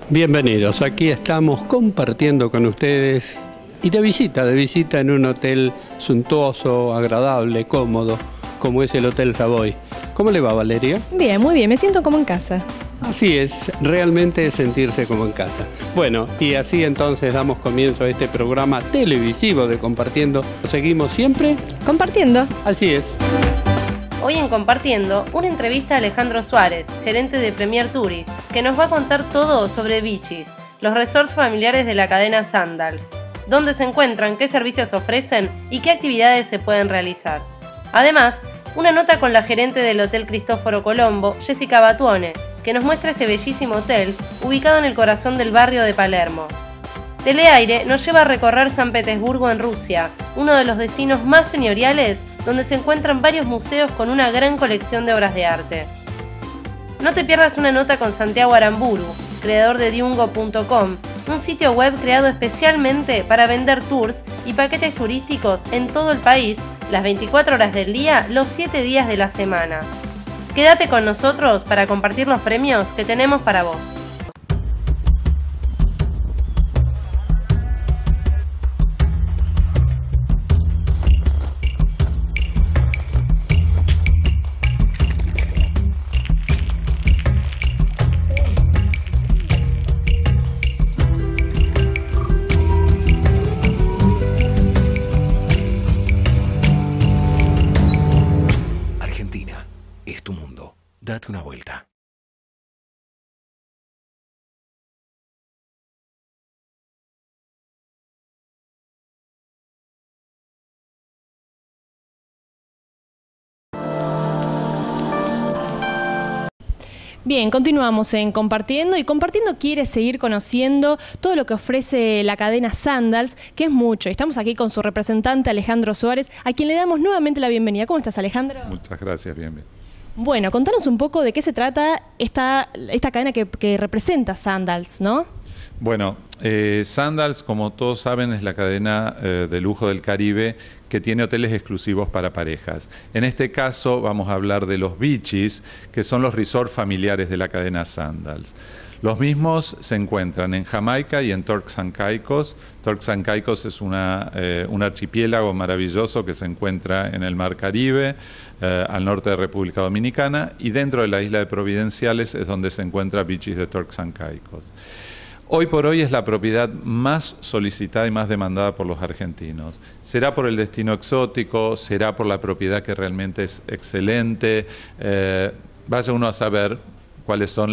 Bienvenidos, aquí estamos compartiendo con ustedes y de visita en un hotel suntuoso, agradable, cómodo, como es el Hotel Savoy. ¿Cómo le va, Valeria? Bien, muy bien, me siento como en casa. Así es, realmente es sentirse como en casa. Bueno, y así entonces damos comienzo a este programa televisivo de Compartiendo. ¿Seguimos siempre? Compartiendo. Así es. Hoy en Compartiendo, una entrevista a Alejandro Suárez, gerente de Premier Tourist, que nos va a contar todo sobre Beaches, los resorts familiares de la cadena Sandals, dónde se encuentran, qué servicios ofrecen y qué actividades se pueden realizar. Además, una nota con la gerente del Hotel Cristóforo Colombo, Jessica Batuone, que nos muestra este bellísimo hotel ubicado en el corazón del barrio de Palermo. Teleaire nos lleva a recorrer San Petersburgo en Rusia, uno de los destinos más señoriales donde se encuentran varios museos con una gran colección de obras de arte. No te pierdas una nota con Santiago Aramburu, creador de Diungo.com, un sitio web creado especialmente para vender tours y paquetes turísticos en todo el país, las 24 horas del día, los 7 días de la semana. Quédate con nosotros para compartir los premios que tenemos para vos. Date una vuelta. Bien, continuamos en Compartiendo y Compartiendo quiere seguir conociendo todo lo que ofrece la cadena Sandals, que es mucho. Estamos aquí con su representante Alejandro Suárez, a quien le damos nuevamente la bienvenida. ¿Cómo estás, Alejandro? Muchas gracias, bien. Bueno, contanos un poco de qué se trata esta cadena que representa Sandals, ¿no? Bueno, Sandals, como todos saben, es la cadena de lujo del Caribe que tiene hoteles exclusivos para parejas. En este caso vamos a hablar de los Beaches, que son los resorts familiares de la cadena Sandals. Los mismos se encuentran en Jamaica y en Turks and Caicos. Turks and Caicos es un archipiélago maravilloso que se encuentra en el Mar Caribe, al norte de República Dominicana, y dentro de la isla de Providenciales es donde se encuentra Beaches de Turks and Caicos. Hoy por hoy es la propiedad más solicitada y más demandada por los argentinos. Será por el destino exótico, será por la propiedad que realmente es excelente. Vaya uno a saber cuáles son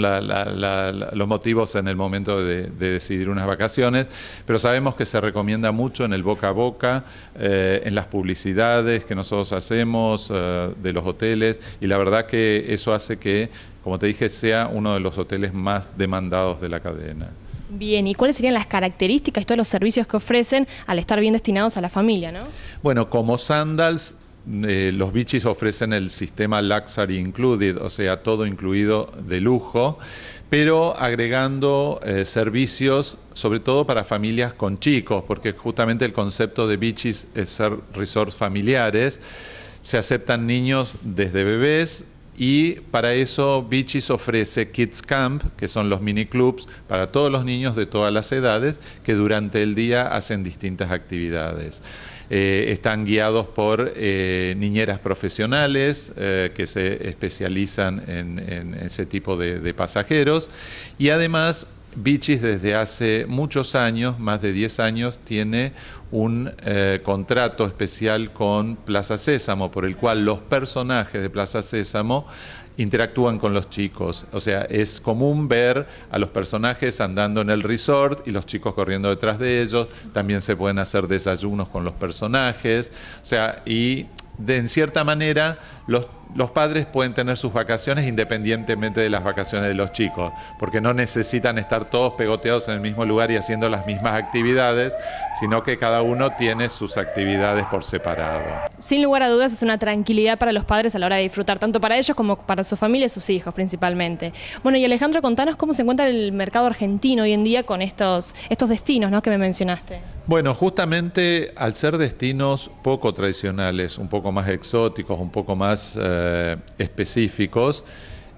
los motivos en el momento de decidir unas vacaciones, pero sabemos que se recomienda mucho en el boca a boca, en las publicidades que nosotros hacemos de los hoteles, y la verdad que eso hace que, como te dije, sea uno de los hoteles más demandados de la cadena. Bien, ¿y cuáles serían las características y todos los servicios que ofrecen al estar bien destinados a la familia, no? Bueno, como Sandals, los Beaches ofrecen el sistema Luxury Included, o sea, todo incluido de lujo, pero agregando servicios, sobre todo para familias con chicos, porque justamente el concepto de Beaches es ser resorts familiares. Se aceptan niños desde bebés, y para eso Beaches ofrece Kids Camp, que son los mini clubs para todos los niños de todas las edades, que durante el día hacen distintas actividades. Están guiados por niñeras profesionales que se especializan en ese tipo de pasajeros, y además Beaches desde hace muchos años, más de 10 años, tiene un contrato especial con Plaza Sésamo, por el cual los personajes de Plaza Sésamo interactúan con los chicos. O sea, es común ver a los personajes andando en el resort y los chicos corriendo detrás de ellos. También se pueden hacer desayunos con los personajes. O sea, y en cierta manera los padres pueden tener sus vacaciones independientemente de las vacaciones de los chicos, porque no necesitan estar todos pegoteados en el mismo lugar y haciendo las mismas actividades, sino que cada uno tiene sus actividades por separado. Sin lugar a dudas es una tranquilidad para los padres a la hora de disfrutar, tanto para ellos como para su familia y sus hijos principalmente. Bueno, y Alejandro, contanos cómo se encuentra el mercado argentino hoy en día con estos destinos, ¿no?, que me mencionaste. Bueno, justamente al ser destinos poco tradicionales, un poco más exóticos, un poco más específicos,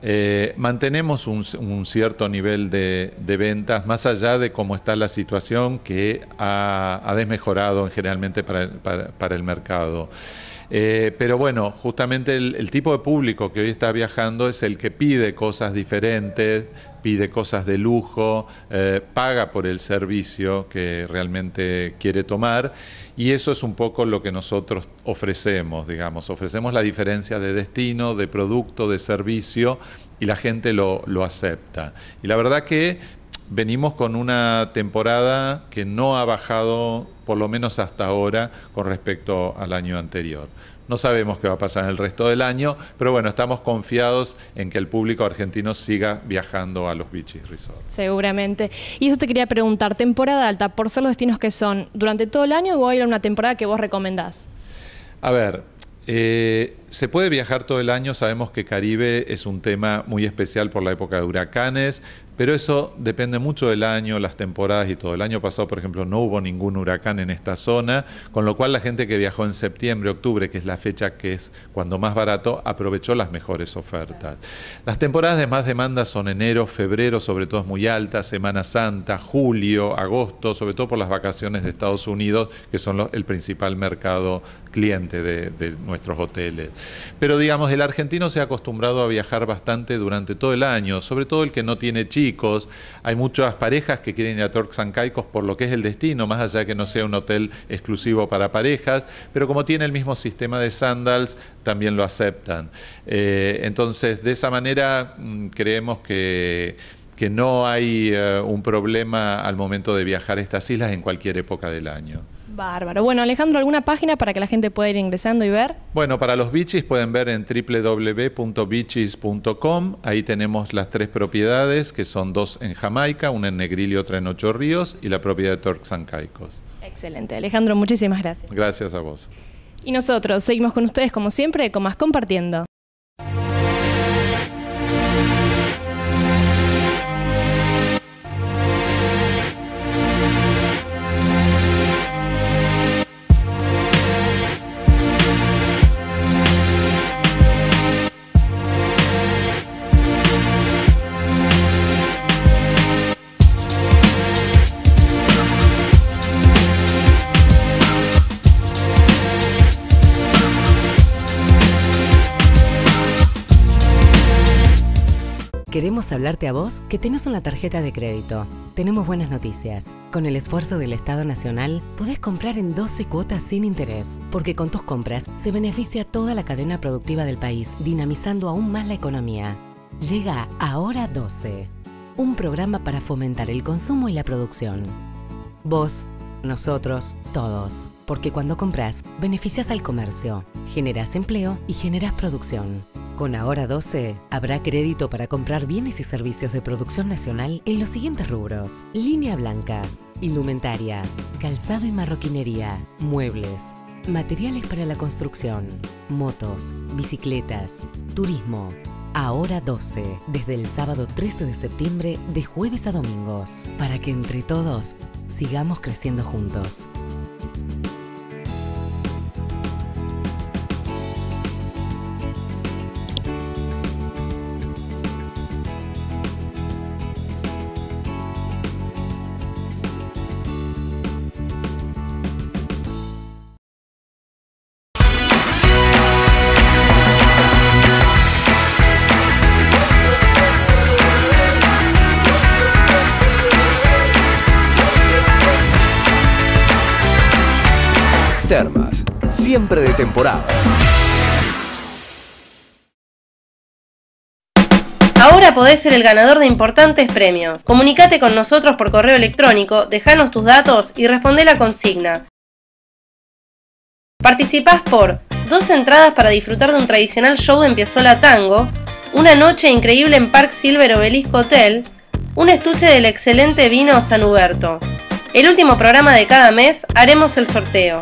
Mantenemos un cierto nivel de ventas, más allá de cómo está la situación que ha desmejorado generalmente para el mercado. Pero bueno, justamente el tipo de público que hoy está viajando es el que pide cosas diferentes, pide cosas de lujo, paga por el servicio que realmente quiere tomar, y eso es un poco lo que nosotros ofrecemos, digamos. Ofrecemos la diferencia de destino, de producto, de servicio, y la gente lo acepta. Y la verdad que venimos con una temporada que no ha bajado, por lo menos hasta ahora, con respecto al año anterior. No sabemos qué va a pasar en el resto del año, pero bueno, estamos confiados en que el público argentino siga viajando a los Beaches Resort. Seguramente. Y eso te quería preguntar, temporada alta, por ser los destinos que son, ¿durante todo el año o hay una temporada que vos recomendás? A ver, se puede viajar todo el año, sabemos que Caribe es un tema muy especial por la época de huracanes, pero eso depende mucho del año, las temporadas y todo. El año pasado, por ejemplo, no hubo ningún huracán en esta zona, con lo cual la gente que viajó en septiembre, octubre, que es la fecha que es cuando más barato, aprovechó las mejores ofertas. Las temporadas de más demanda son enero, febrero, sobre todo es muy alta, Semana Santa, julio, agosto, sobre todo por las vacaciones de Estados Unidos, que son el principal mercado cliente de nuestros hoteles. Pero digamos, el argentino se ha acostumbrado a viajar bastante durante todo el año, sobre todo el que no tiene chicos. Hay muchas parejas que quieren ir a Turks and Caicos por lo que es el destino, más allá de que no sea un hotel exclusivo para parejas, pero como tiene el mismo sistema de Sandals, también lo aceptan. Entonces, de esa manera, creemos que no hay un problema al momento de viajar a estas islas en cualquier época del año. Bárbaro. Bueno, Alejandro, ¿alguna página para que la gente pueda ir ingresando y ver? Bueno, para los Beaches pueden ver en www.beaches.com. Ahí tenemos las 3 propiedades, que son 2 en Jamaica, una en Negril y otra en Ocho Ríos, y la propiedad de Turks and Caicos. Excelente. Alejandro, muchísimas gracias. Gracias a vos. Y nosotros seguimos con ustedes, como siempre, con más Compartiendo. Queremos hablarte a vos que tenés una tarjeta de crédito. Tenemos buenas noticias. Con el esfuerzo del Estado Nacional, podés comprar en 12 cuotas sin interés, porque con tus compras se beneficia toda la cadena productiva del país, dinamizando aún más la economía. Llega Ahora 12, un programa para fomentar el consumo y la producción. Vos, nosotros, todos. Porque cuando compras, beneficias al comercio, generás empleo y generás producción. Con Ahora 12, habrá crédito para comprar bienes y servicios de producción nacional en los siguientes rubros: línea blanca, indumentaria, calzado y marroquinería, muebles, materiales para la construcción, motos, bicicletas, turismo. Ahora 12, desde el sábado 13 de septiembre, de jueves a domingos, para que entre todos sigamos creciendo juntos. Termas, siempre de temporada. Ahora podés ser el ganador de importantes premios. Comunicate con nosotros por correo electrónico, dejanos tus datos y respondé la consigna. Participás por 2 entradas para disfrutar de un tradicional show en Piazzolla Tango, una noche increíble en Park Silver Obelisco Hotel, un estuche del excelente vino San Huberto. El último programa de cada mes haremos el sorteo.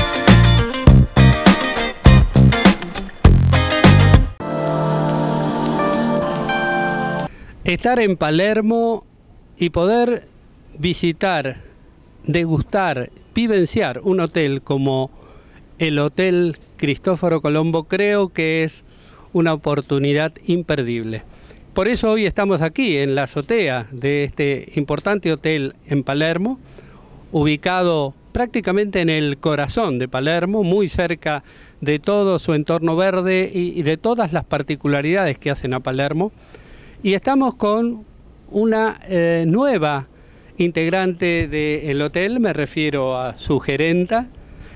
Estar en Palermo y poder visitar, degustar, vivenciar un hotel como el Hotel Cristóforo Colombo, creo que es una oportunidad imperdible. Por eso hoy estamos aquí en la azotea de este importante hotel en Palermo, ubicado prácticamente en el corazón de Palermo, muy cerca de todo su entorno verde y de todas las particularidades que hacen a Palermo. Y estamos con una nueva integrante del hotel, me refiero a su gerenta,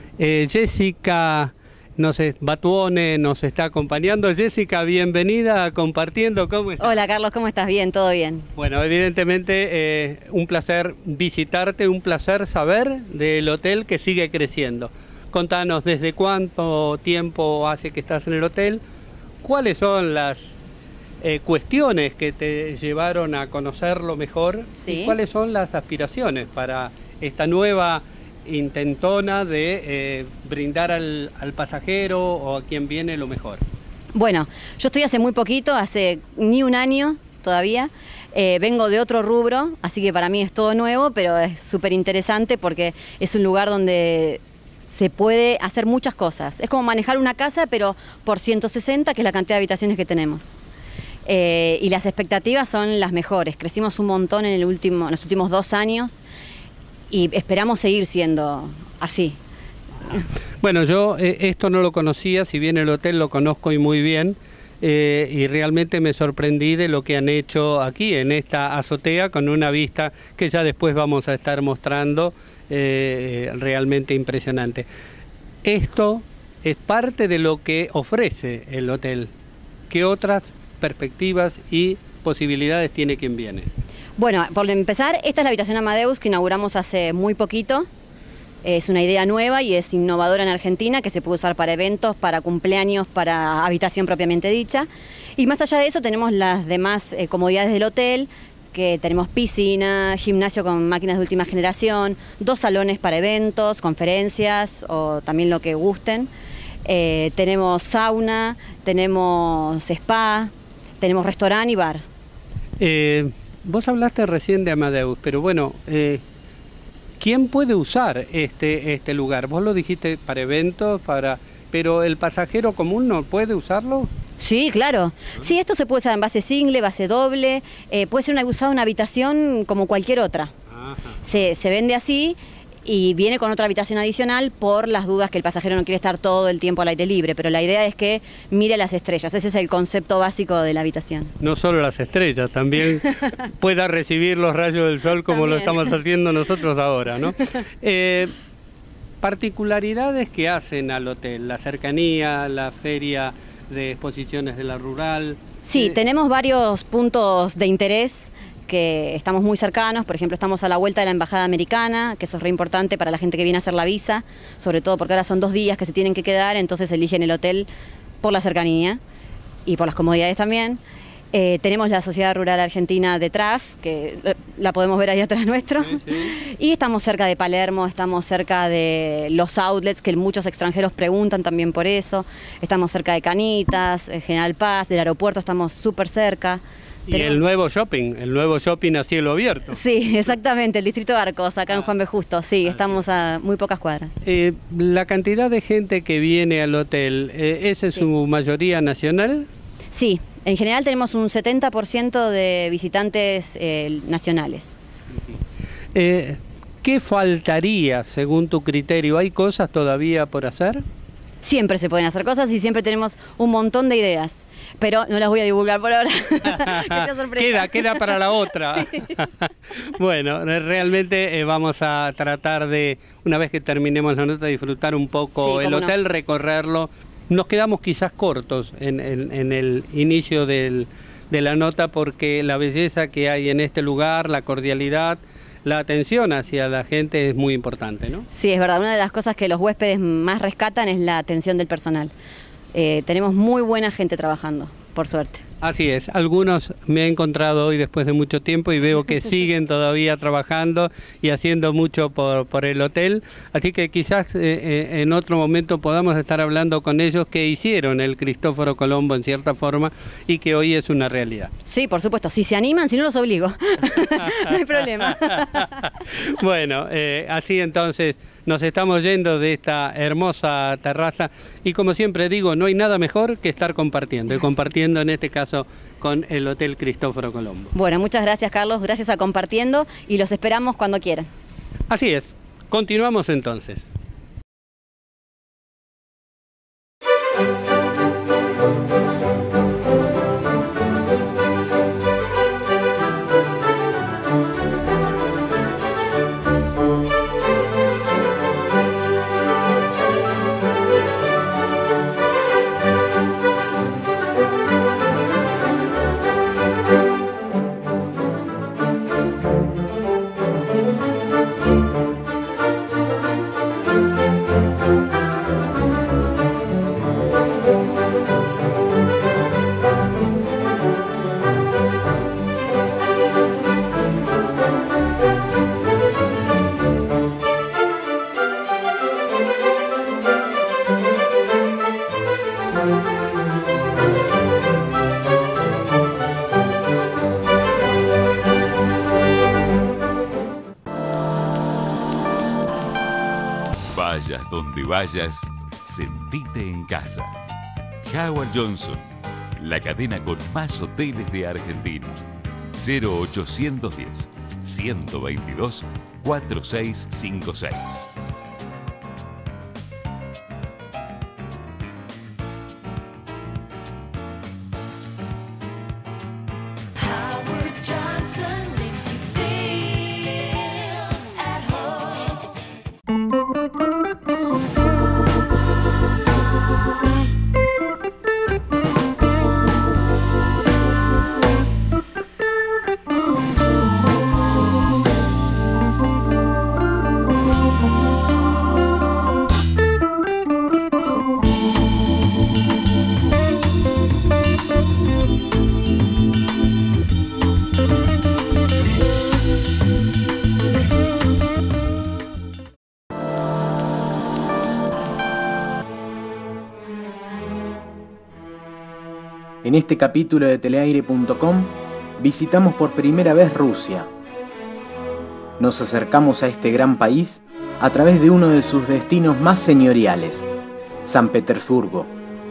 Jessica Batuone nos está acompañando. Jessica, bienvenida a Compartiendo. ¿Cómo estás? Hola Carlos, ¿cómo estás? Bien, todo bien. Bueno, evidentemente un placer visitarte, un placer saber del hotel que sigue creciendo. Contanos, ¿desde cuánto tiempo hace que estás en el hotel? ¿Cuáles son las cuestiones que te llevaron a conocerlo mejor? Sí. ¿Y cuáles son las aspiraciones para esta nueva intentona de brindar al pasajero o a quien viene lo mejor? Bueno, yo estoy hace muy poquito, hace ni un año todavía. Vengo de otro rubro, así que para mí es todo nuevo, pero es súper interesante porque es un lugar donde se puede hacer muchas cosas. Es como manejar una casa, pero por 160, que es la cantidad de habitaciones que tenemos. Y las expectativas son las mejores. Crecimos un montón en los últimos 2 años y esperamos seguir siendo así. Bueno, yo esto no lo conocía, si bien el hotel lo conozco y muy bien, y realmente me sorprendí de lo que han hecho aquí en esta azotea con una vista que ya después vamos a estar mostrando, realmente impresionante. Esto es parte de lo que ofrece el hotel. ¿Qué otras perspectivas y posibilidades tiene quien viene? Bueno, por empezar, esta es la habitación Amadeus que inauguramos hace muy poquito. Es una idea nueva y es innovadora en Argentina, que se puede usar para eventos, para cumpleaños, para habitación propiamente dicha. Y más allá de eso tenemos las demás comodidades del hotel, que tenemos piscina, gimnasio con máquinas de última generación, 2 salones para eventos, conferencias o también lo que gusten. Tenemos sauna, tenemos spa, tenemos restaurante y bar. Vos hablaste recién de Amadeus, pero bueno, ¿quién puede usar este lugar? Vos lo dijiste para eventos, pero el pasajero común no puede usarlo. Sí, claro. Sí, esto se puede usar en base single, base doble, puede ser usada una habitación como cualquier otra. Se vende así y viene con otra habitación adicional por las dudas que el pasajero no quiere estar todo el tiempo al aire libre, pero la idea es que mire las estrellas, ese es el concepto básico de la habitación. No solo las estrellas, también pueda recibir los rayos del sol como También. lo estamos haciendo nosotros ahora, ¿no? Particularidades que hacen al hotel, la cercanía, la feria de exposiciones de la rural. Sí, tenemos varios puntos de interés que estamos muy cercanos. Por ejemplo, estamos a la vuelta de la Embajada Americana, que eso es re importante para la gente que viene a hacer la visa, sobre todo porque ahora son 2 días que se tienen que quedar, entonces eligen el hotel por la cercanía y por las comodidades también. Tenemos la Sociedad Rural Argentina detrás, que la podemos ver ahí atrás nuestro. Sí, sí. Y estamos cerca de Palermo, estamos cerca de los outlets, que muchos extranjeros preguntan también por eso. Estamos cerca de Canitas, General Paz, del aeropuerto estamos súper cerca. Y el nuevo shopping a cielo abierto. Sí, exactamente, el Distrito de Arcos, acá en Juan B. Justo, sí, estamos a muy pocas cuadras. La cantidad de gente que viene al hotel, ¿es en su mayoría nacional? Sí, en general tenemos un 70% de visitantes nacionales. ¿Qué faltaría según tu criterio? ¿Hay cosas todavía por hacer? Siempre se pueden hacer cosas y siempre tenemos un montón de ideas, pero no las voy a divulgar por ahora. Que sea sorpresa. Queda para la otra. Sí. Bueno, realmente vamos a tratar de, una vez que terminemos la nota, disfrutar un poco el hotel, recorrerlo. Nos quedamos quizás cortos en el inicio de la nota porque la belleza que hay en este lugar, la cordialidad, la atención hacia la gente es muy importante, ¿no? Sí, es verdad. Una de las cosas que los huéspedes más rescatan es la atención del personal. Tenemos muy buena gente trabajando, por suerte. Así es, algunos me he encontrado hoy después de mucho tiempo y veo que siguen todavía trabajando y haciendo mucho por el hotel, así que quizás en otro momento podamos estar hablando con ellos que hicieron el Cristóforo Colombo en cierta forma y que hoy es una realidad. Sí, por supuesto, si se animan, si no los obligo, no hay problema. Bueno, así entonces nos estamos yendo de esta hermosa terraza y como siempre digo, no hay nada mejor que estar compartiendo, y compartiendo en este caso caso con el Hotel Cristóforo Colombo. Bueno, muchas gracias, Carlos, gracias a Compartiendo y los esperamos cuando quieran. Así es, continuamos entonces. Vayas donde vayas, sentite en casa. Howard Johnson, la cadena con más hoteles de Argentina. 0810 122 4656. En este capítulo de Teleaire.com visitamos por primera vez Rusia. Nos acercamos a este gran país a través de uno de sus destinos más señoriales, San Petersburgo.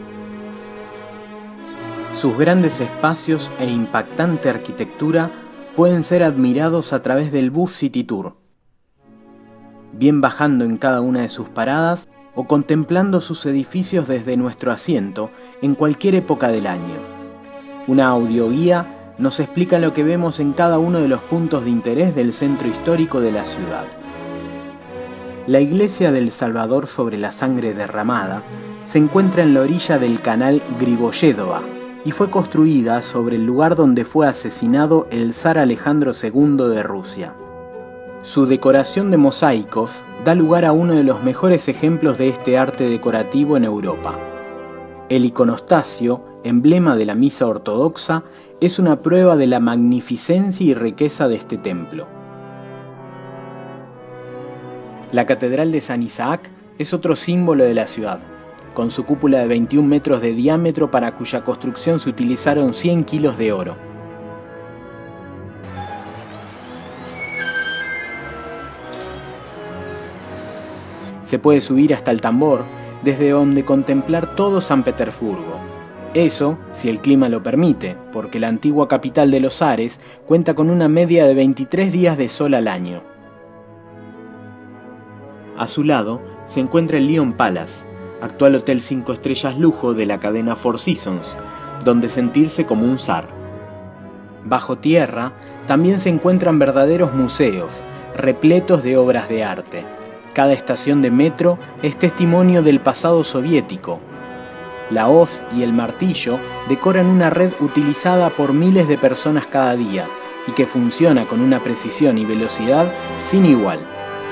Sus grandes espacios e impactante arquitectura pueden ser admirados a través del bus City Tour, bien bajando en cada una de sus paradas o contemplando sus edificios desde nuestro asiento en cualquier época del año. Una audioguía nos explica lo que vemos en cada uno de los puntos de interés del centro histórico de la ciudad. La iglesia del Salvador sobre la sangre derramada se encuentra en la orilla del canal Griboyedova y fue construida sobre el lugar donde fue asesinado el zar Alejandro II de Rusia. Su decoración de mosaicos da lugar a uno de los mejores ejemplos de este arte decorativo en Europa. El iconostasio, emblema de la misa ortodoxa, es una prueba de la magnificencia y riqueza de este templo. La Catedral de San Isaac es otro símbolo de la ciudad, con su cúpula de 21 metros de diámetro para cuya construcción se utilizaron 100 kilos de oro. Se puede subir hasta el tambor, desde donde contemplar todo San Petersburgo. Eso, si el clima lo permite, porque la antigua capital de los zares cuenta con una media de 23 días de sol al año. A su lado se encuentra el Lyon Palace, actual hotel 5 estrellas lujo de la cadena Four Seasons, donde sentirse como un zar. Bajo tierra también se encuentran verdaderos museos, repletos de obras de arte. Cada estación de metro es testimonio del pasado soviético. La hoz y el martillo decoran una red utilizada por miles de personas cada día y que funciona con una precisión y velocidad sin igual.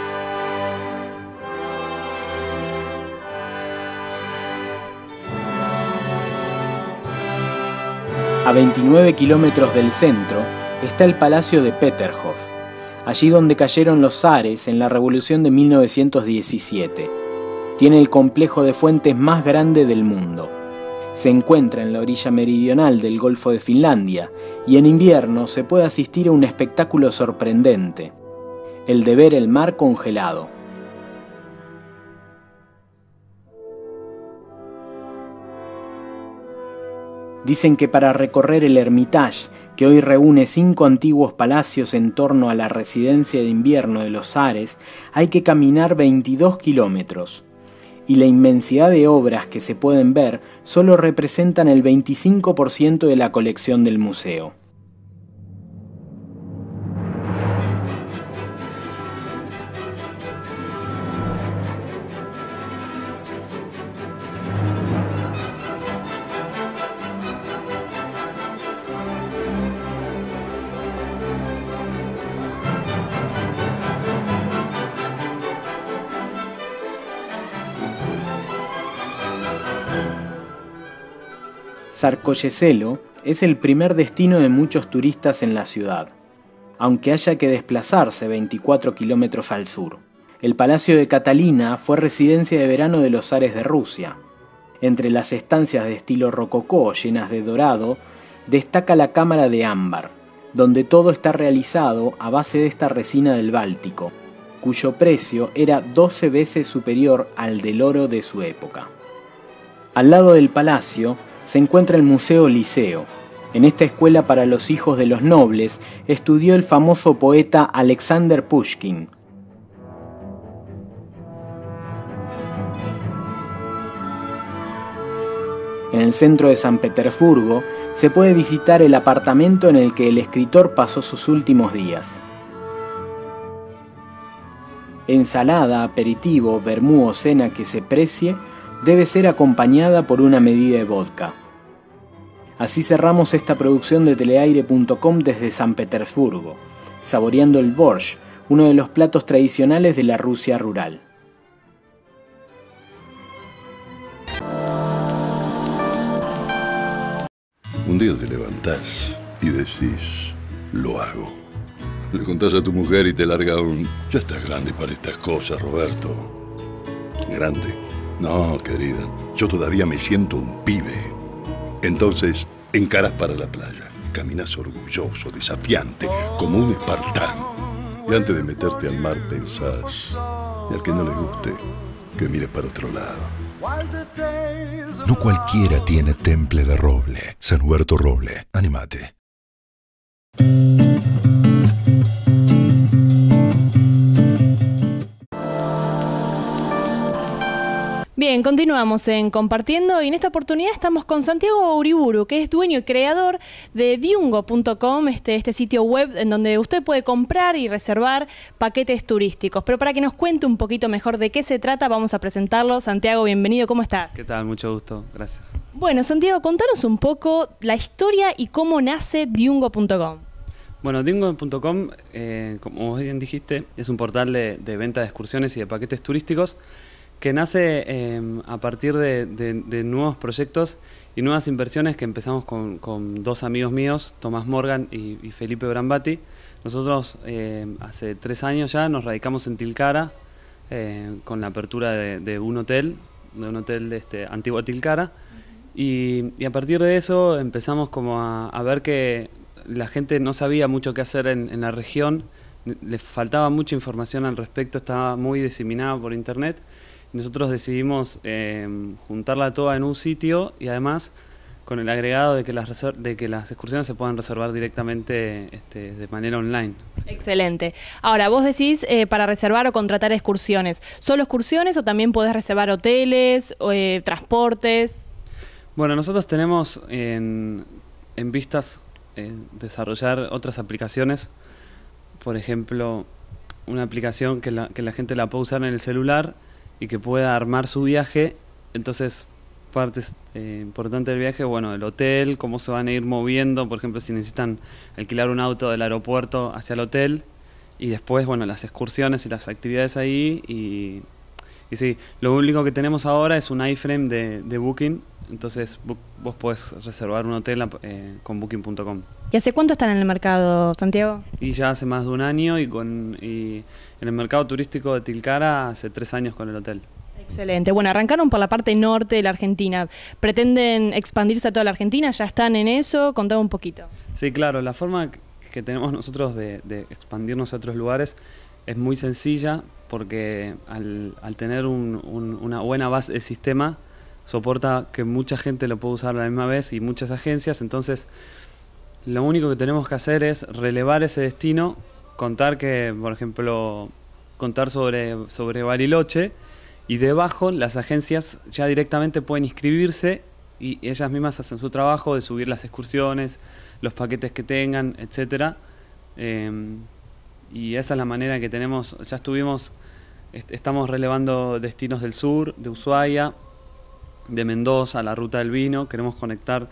A 29 kilómetros del centro está el Palacio de Peterhof, allí donde cayeron los zares en la Revolución de 1917. Tiene el complejo de fuentes más grande del mundo. Se encuentra en la orilla meridional del Golfo de Finlandia y en invierno se puede asistir a un espectáculo sorprendente, el de ver el mar congelado. Dicen que para recorrer el Hermitage, que hoy reúne 5 antiguos palacios en torno a la residencia de invierno de los zares, hay que caminar 22 kilómetros. Y la inmensidad de obras que se pueden ver solo representan el 25% de la colección del museo. Sarcoyeselo es el primer destino de muchos turistas en la ciudad, aunque haya que desplazarse 24 kilómetros al sur. El Palacio de Catalina fue residencia de verano de los zares de Rusia. Entre las estancias de estilo rococó llenas de dorado, destaca la Cámara de Ámbar, donde todo está realizado a base de esta resina del Báltico, cuyo precio era 12 veces superior al del oro de su época. Al lado del palacio se encuentra el Museo Liceo. En esta escuela para los hijos de los nobles estudió el famoso poeta Alexander Pushkin. En el centro de San Petersburgo se puede visitar el apartamento en el que el escritor pasó sus últimos días. Ensalada, aperitivo, vermú o cena que se precie debe ser acompañada por una medida de vodka. Así cerramos esta producción de Teleaire.com desde San Petersburgo, saboreando el borscht, uno de los platos tradicionales de la Rusia rural. Un día te levantás y decís, lo hago. Le contás a tu mujer y te larga un, ya estás grande para estas cosas, Roberto. ¿Grande? No, querida, yo todavía me siento un pibe. Entonces, encarás para la playa. Caminas orgulloso, desafiante, como un espartano. Y antes de meterte al mar pensás, y al que no le guste, que mire para otro lado. No cualquiera tiene temple de roble. San Huerto Roble, animate. Bien, continuamos en Compartiendo y en esta oportunidad estamos con Santiago Uriburu, que es dueño y creador de Diungo.com, este sitio web en donde usted puede comprar y reservar paquetes turísticos. Pero para que nos cuente un poquito mejor de qué se trata, vamos a presentarlo. Santiago, bienvenido, ¿cómo estás? ¿Qué tal? Mucho gusto, gracias. Bueno, Santiago, contanos un poco la historia y cómo nace Diungo.com. Bueno, Diungo.com, como vos bien dijiste, es un portal de venta de excursiones y de paquetes turísticos que nace a partir de nuevos proyectos y nuevas inversiones que empezamos con dos amigos míos, Tomás Morgan y Felipe Brambati. Nosotros hace 3 años ya nos radicamos en Tilcara con la apertura de un hotel de Antigua Tilcara y a partir de eso empezamos como a ver que la gente no sabía mucho qué hacer en la región, le faltaba mucha información al respecto, estaba muy diseminada por internet. Nosotros decidimos juntarla toda en un sitio y además con el agregado de que las excursiones se puedan reservar directamente de manera online. Excelente. Ahora, vos decís para reservar o contratar excursiones. ¿Solo excursiones o también podés reservar hoteles, transportes? Bueno, nosotros tenemos en vistas desarrollar otras aplicaciones. Por ejemplo, una aplicación que la gente la pueda usar en el celular y que pueda armar su viaje. Entonces, partes importantes del viaje, bueno, el hotel, cómo se van a ir moviendo, por ejemplo, si necesitan alquilar un auto del aeropuerto hacia el hotel, y después, bueno, las excursiones y las actividades ahí, y sí, lo único que tenemos ahora es un iframe de Booking, entonces vos podés reservar un hotel con Booking.com. ¿Y hace cuánto están en el mercado, Santiago? Y ya hace más de 1 año y en el mercado turístico de Tilcara hace 3 años con el hotel. Excelente. Bueno, arrancaron por la parte norte de la Argentina. ¿Pretenden expandirse a toda la Argentina? ¿Ya están en eso? Contame un poquito. Sí, claro. La forma que tenemos nosotros de expandirnos a otros lugares es muy sencilla porque al tener una buena base de sistema, soporta que mucha gente lo pueda usar a la misma vez y muchas agencias. Entonces, lo único que tenemos que hacer es relevar ese destino, contar por ejemplo, contar sobre Bariloche, y debajo las agencias ya directamente pueden inscribirse y ellas mismas hacen su trabajo de subir las excursiones, los paquetes que tengan, etcétera. Y esa es la manera que tenemos. Ya estamos relevando destinos del sur, de Ushuaia, de Mendoza, la ruta del vino. Queremos conectar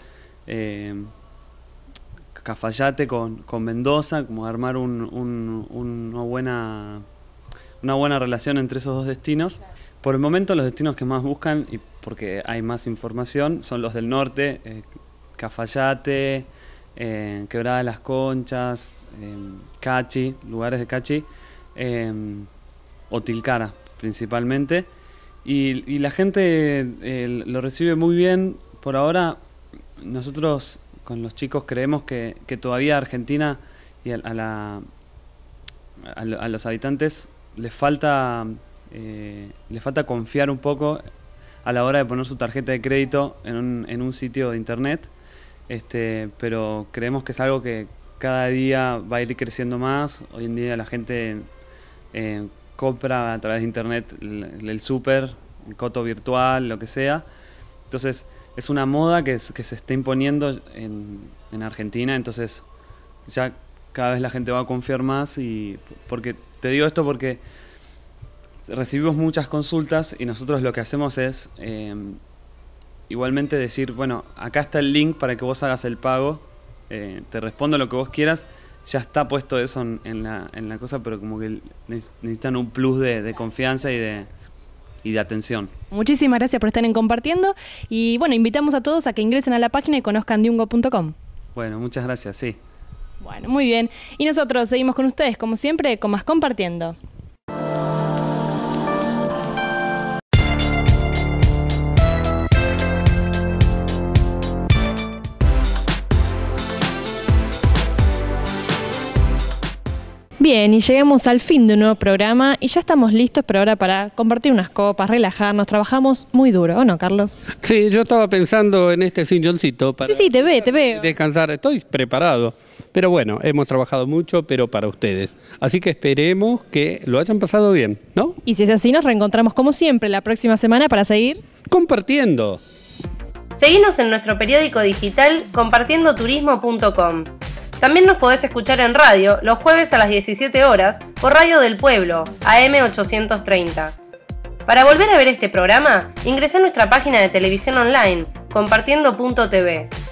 Cafayate con Mendoza, como armar una buena relación entre esos dos destinos. Por el momento los destinos que más buscan, y porque hay más información, son los del norte, Cafayate, Quebrada de las Conchas, Cachi, lugares de Cachi, o Tilcara principalmente. Y la gente lo recibe muy bien. Por ahora nosotros con los chicos creemos que todavía a Argentina y a los habitantes les falta confiar un poco a la hora de poner su tarjeta de crédito en un sitio de internet, pero creemos que es algo que cada día va a ir creciendo más. Hoy en día la gente compra a través de internet el súper, el coto virtual, lo que sea. Entonces es una moda que se está imponiendo en Argentina. Entonces ya cada vez la gente va a confiar más. Y te digo esto porque recibimos muchas consultas y nosotros lo que hacemos es igualmente decir, bueno, acá está el link para que vos hagas el pago, te respondo lo que vos quieras. Ya está puesto eso en la cosa, pero como que necesitan un plus de confianza y de atención. Muchísimas gracias por estar en Compartiendo y bueno, invitamos a todos a que ingresen a la página y conozcan diungo.com. Bueno, muchas gracias, sí. Bueno, muy bien. Y nosotros seguimos con ustedes, como siempre, con más Compartiendo. Bien, y llegamos al fin de un nuevo programa y ya estamos listos, pero ahora para compartir unas copas, relajarnos. Trabajamos muy duro, ¿o no, Carlos? Sí, yo estaba pensando en este silloncito para Sí, te veo. descansar. Estoy preparado. Pero bueno, hemos trabajado mucho, pero para ustedes. Así que esperemos que lo hayan pasado bien, ¿no? Y si es así, nos reencontramos como siempre la próxima semana para seguir compartiendo. Seguinos en nuestro periódico digital compartiendoturismo.com. También nos podés escuchar en radio los jueves a las 17 horas por Radio del Pueblo, AM 830. Para volver a ver este programa, ingresá a nuestra página de televisión online, compartiendo.tv.